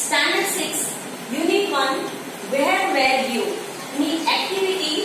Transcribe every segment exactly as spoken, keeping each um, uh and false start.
Standard six unit one where were you ની activity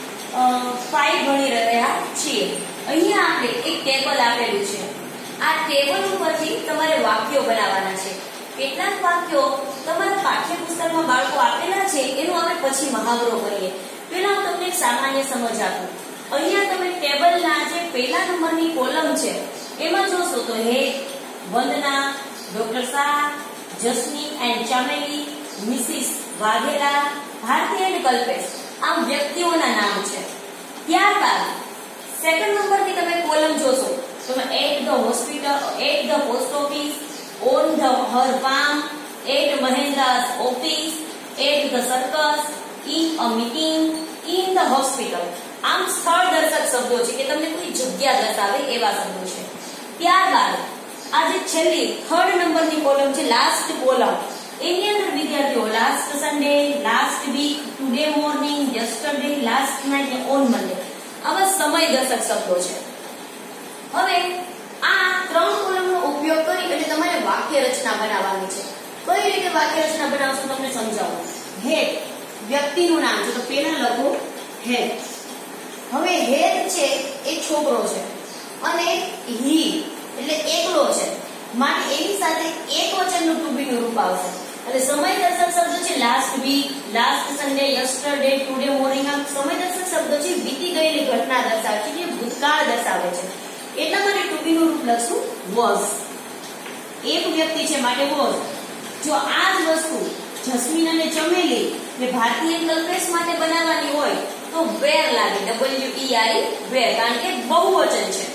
five ભણી રહ્યા છીએ. અહીંયા આપણે એક ટેબલ આપેલું છે. આ ટેબલ ઉપરથી તમારે વાક્યો બનાવવાના છે. કેટલાક વાક્યો તમારા પાઠ્યપુસ્તકમાં બાળકો આપેલા છે એનો આપણે પછી મહાવરો કરીએ. પહેલા હું તમને એક સામાન્ય સમજ આપું. અહીંયા તમે ટેબલના જે પહેલા નંબરની કોલમ છે એમાં જોશો તો હે, Vandana, doctor Shah, Jasmi and Chameli, Mrs Vaghela, Bharti and Kalpesh આમ વ્યક્તિઓના નામ છે. ત્યારબાદ સેકન્ડ નંબરની તમે કોલમ જોશો તો at the hospital, at the post office, on the her farm, at Mahendra's office, at the circus, in a meeting, in the hospital. આમ સ્થળ દર્શક શબ્દો છે કે તમને કોઈ જગ્યા દર્શાવે એવા શબ્દો છે. ત્યારબાદ આ જે છેલ્લી થર્ડ નંબરની કોલમ છે, લાસ્ટ કોલમ, એની અંદર વિદ્યાર્થીઓ last Sunday, last week, today morning, yesterday, last night, on Monday આવા સમય દર્શક શબ્દો છે. હવે આ ત્રણ કોલમનો ઉપયોગ કરી અને તમારે વાક્ય રચના બનાવવાની છે. કઈ રીતે વાક્ય રચના બનાવશો તમને સમજાવું. હેડ વ્યક્તિનું નામ છે તો પેલા લખો હેડ. હવે હેડ છે એ છોકરો છે અને હી એટલે એકલો છે માટે એની સાથે એક વચનનું ટુ બી નું રૂપ આવશે. અને સમય દર્શક શબ્દો છે last week, last Sunday, yesterday, today morning. આ સમય દર્શક શબ્દો છે વીતી ગયેલી ઘટના દર્શાવે છે, જે ભૂતકાળ દર્શાવે છે. એટલા માટે ટુ બી નું રૂપ લખશું વોઝ. એક વ્યક્તિ છે માટે વોઝ. જો આ જ વસ્તુ જસ્મીન અને ચમેલી ને ભારતીય કલ્પેશ માટે બનાવવાની હોય તો વેર લાગે, ડબલ્યુ ઈ આઈ વેર, કારણ કે બહુવચન છે.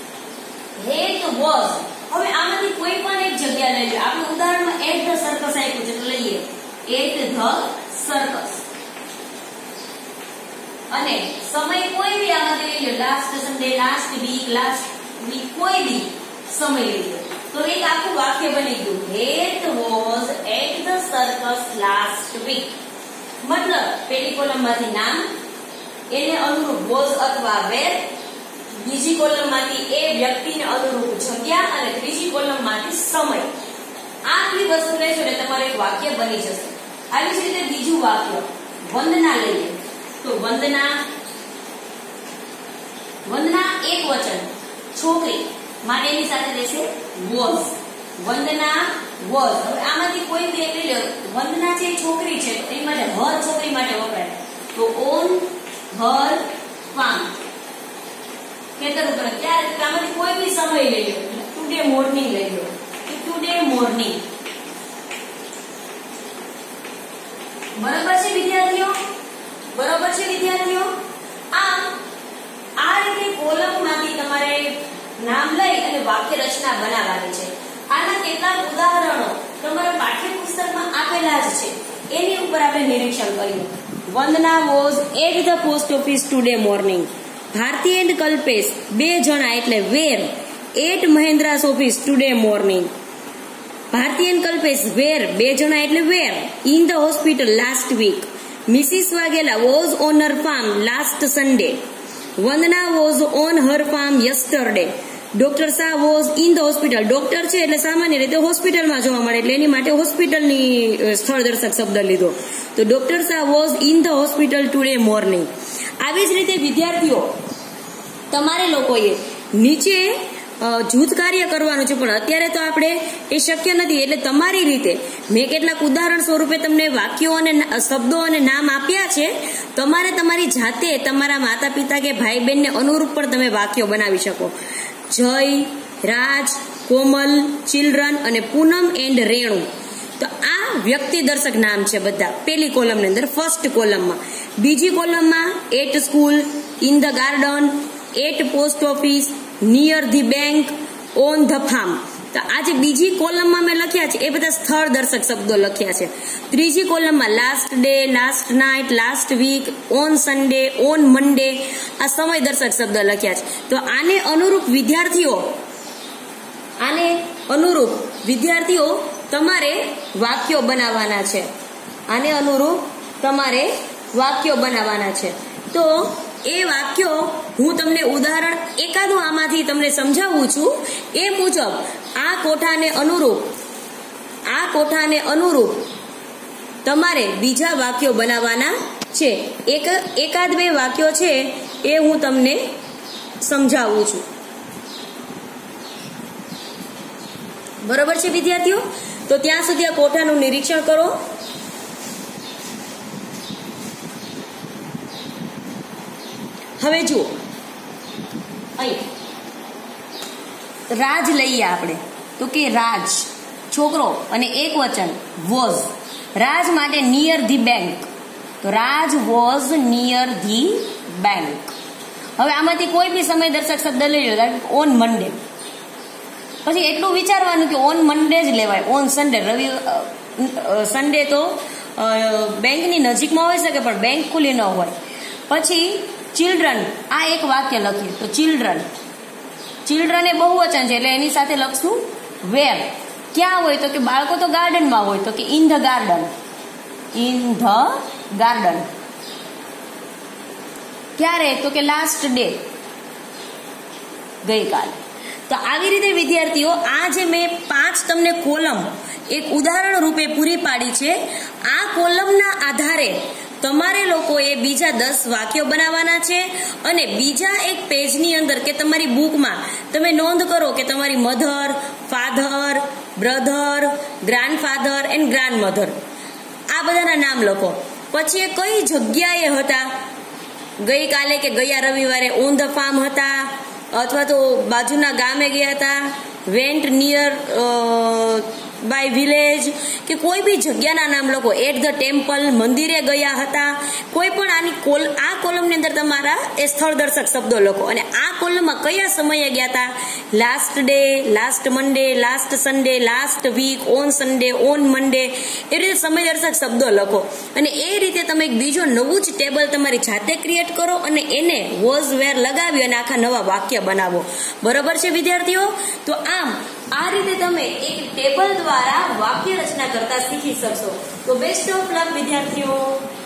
હેટ વોઝ. હવે આમાંથી કોઈ પણ એક જગ્યા લઈ લો. આપણે ઉદાહરણમાં એટ ધ સર્કસ આપ્યું છે તો લઈએ એટ ધ સર્કસ. અને સમય કોઈ બી આમાંથી લઈ લો, last Sunday, last week, last week, કોઈ બી સમય લઈ લો તો એક આખું વાક્ય બની ગયું. Het was at the circus last week. મતલબ પેલી કોલમમાંથી નામ, એને અનુરૂપ વોઝ અથવા વેર, બીજી કોલમમાંથી એ વ્યક્તિને અનુરૂપ જગ્યા અને ત્રીજી કોલમમાંથી સમય. આટલી વસ્તુ લેશો એટલે તમારું એક વાક્ય બની જશે. આવી જ રીતે બીજું વાક્ય વંદના લઈએ તો વંદના, વંદના એક વચન, છોકરી માટે એની સાથે રહેશે વોઝ. Vandana was. હવે આમાંથી કોઈ બી એક લઈ લો. વંદના છે છોકરી છે તો એની માટે હર છોકરી માટે વપરાય તો ઓન હર ફાર્મ, ખેતર ઉપર. ત્યારે આમાંથી કોઈ બી સમય લઈ લો, ટુડે મોર્નિંગ લઈ લો, ટુડે મોર્નિંગ. બરાબર છે વિદ્યાર્થીઓ? બરાબર છે વિદ્યાર્થીઓ? આમ આ રીતે કોલમમાંથી તમારે નામ લઈ અને વાક્ય રચના બનાવવાની છે. આના કેટલાક ઉદાહરણો તમારા પાઠ્યપુસ્તકમાં આપેલા જ છે, એની ઉપર આપણે નિરીક્ષણ કર્યું. Vandana was at the post office today morning. Bharti and Kalpesh બે જણા એટલે were at Mahendra's office today morning. Bharti and Kalpesh were બે જણા એટલે were in the hospital last week. Mrs Vaghela was on her farm last Sunday. Vandana was on her farm yesterday. Doctor Shah was in the hospital. Doctor છે એટલે સામાન્ય રીતે હોસ્પિટલમાં જોવા મળે એટલે એની માટે હોસ્પિટલની સ્થળ દર્શક શબ્દ લીધો તો doctor Shah was in the hospital today morning. આવી જ રીતે વિદ્યાર્થીઓ તમારે લોકોએ નીચે જૂથ કાર્ય કરવાનું છે, પણ અત્યારે તો આપણે એ શક્ય નથી. એટલે તમારી રીતે મેં કેટલાક ઉદાહરણ સ્વરૂપે તમને વાક્યો અને શબ્દો અને નામ આપ્યા છે. તમારે તમારી જાતે તમારા માતા પિતા કે ભાઈ બહેનને અનુરૂપ પણ તમે વાક્યો બનાવી શકો. જય, રાજ, કોમલ, ચિલ્ડ્રન અને પૂનમ એન્ડ રેણુ. તો આ વ્યક્તિ દર્શક નામ છે બધા પેલી કોલમની અંદર, ફર્સ્ટ કોલમમાં. બીજી કોલમમાં at school, in the garden, at post office, near the bank, on the farm. તો આ જે બીજી કોલમમાં મેં લખ્યા છે એ બધા સ્થળ દર્શક શબ્દો લખ્યા છે. ત્રીજી કોલમમાં last day, last night, last week, on Sunday, on Monday આ સમય દર્શક શબ્દ લખ્યા છે. તો આને અનુરૂપ વિદ્યાર્થીઓ આને અનુરૂપ વિદ્યાર્થીઓ તમારે વાક્યો બનાવવાના છે. આને અનુરૂપ તમારે વાક્યો બનાવવાના છે. તો એ વાક્યો હું તમને ઉદાહરણ એકાદું આમાંથી તમને સમજાવું છું. એ મુજબ આ કોઠાને અનુરૂપ આ કોઠાને અનુરૂપ તમારે બીજા વાક્યો બનાવવાના છે. એક એકાદ બે વાક્યો છે એ હું તમને સમજાવું છું. બરોબર છે વિદ્યાર્થીઓ? તો ત્યાં સુધી આ કોઠાનું નિરીક્ષણ કરો. હવે જુઓ, અહીં રાજ લઈએ આપણે, તો કે રાજ છોકરો અને એક વચન વોઝ. રાજ માટે નિયર ધી બેંક, તો Raj was near the bank. હવે આમાંથી કોઈ બી સમય દર્શક શબ્દ લઈ લો, ઓન મંડે. પછી એટલું વિચારવાનું કે ઓન મંડે જ લેવાય, ઓન સન્ડે. રવિ સન્ડે તો બેંકની નજીકમાં હોઈ શકે પણ બેંક ખુલ્લી ન હોય. પછી ચિલ્ડ્રન, આ એક વાક્ય લખ્યું તો ચિલ્ડ્રન. ચિલ્ડ્રન એ બહુવચન છે એટલે એની સાથે લખશું વેર. ક્યાં હોય તો કે બાળકો તો ગાર્ડનમાં હોય, તો કે in the garden. In the garden. ક્યારે તો કે લાસ્ટ ડે, ગઈકાલે. તો આવી રીતે વિદ્યાર્થીઓ આ જે મેં પાંચ તમને કોલમ એક ઉદાહરણ રૂપે પૂરી પાડી છે, આ કોલમના આધારે તમારે લોકોએ બીજા દસ વાક્યો બનાવવાના છે. અને બીજા એક પેજની અંદર કે તમારી બુકમાં તમે નોંધ કરો કે તમારી mother, father, brother, grandfather and grandmother આ બધાના નામ લખો. પછી એ કઈ જગ્યાએ હતા, ગઈકાલે કે ગયા રવિવારે ઓન ધ ફાર્મ હતા, અથવા તો બાજુના ગામે ગયા હતા, વેન્ટ નિયર બાય વિલેજ, કે કોઈ બી જગ્યાના નામ લખો. એટ ધ ટેમ્પલ, મંદિરે ગયા હતા. કોઈ પણ આની કોલ આ કોલમની અંદર તમારા એ સ્થળ દર્શક શબ્દો લખો. અને આ કોલમમાં કયા સમયે ગયા હતા, last day, last Monday, last Sunday, last week, on Sunday, on Monday, એ રીતે સમય દર્શક શબ્દો લખો. અને એ રીતે તમે એક બીજો નવું જ ટેબલ તમારી જાતે ક્રિએટ કરો અને એને વોઝ વેર લગાવી અને આખા નવા વાક્ય બનાવો. બરોબર છે વિદ્યાર્થીઓ? તો આમ આ રીતે તમે એક ટેબલ દ્વારા વાક્ય રચના કરતા શીખી શકશો. તો બેસ્ટ ઓફ લક વિદ્યાર્થીઓ.